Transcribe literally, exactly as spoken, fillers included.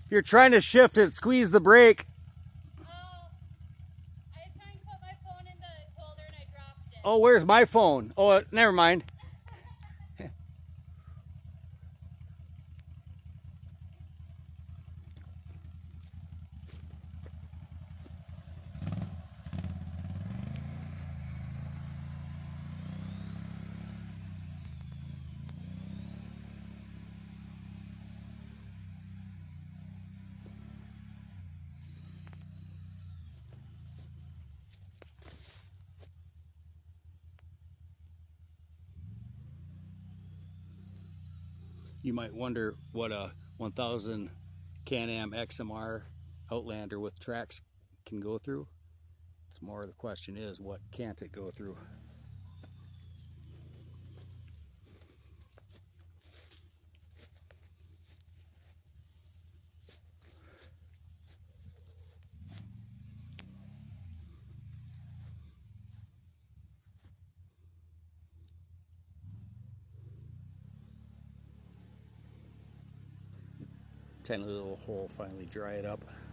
If you're trying to shift it, squeeze the brake. Oh, I was trying to put my phone in the holder and I dropped it. Oh, where's my phone? Oh, never mind. You might wonder what a one thousand Can-Am X M R Outlander with tracks can go through. It's more the question is, what can't it go through? Tiny little hole finally dry it up.